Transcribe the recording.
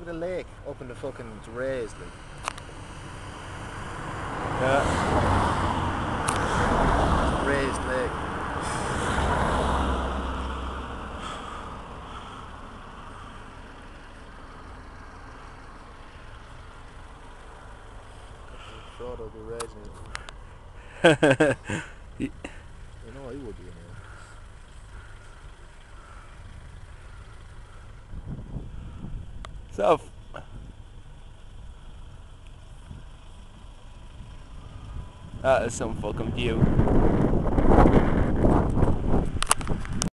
at the lake up in the fucking it's raised like. Yeah. Raised lake. I'm sure they'll be raising it. You know I would be anyway. So, that is some fucking view.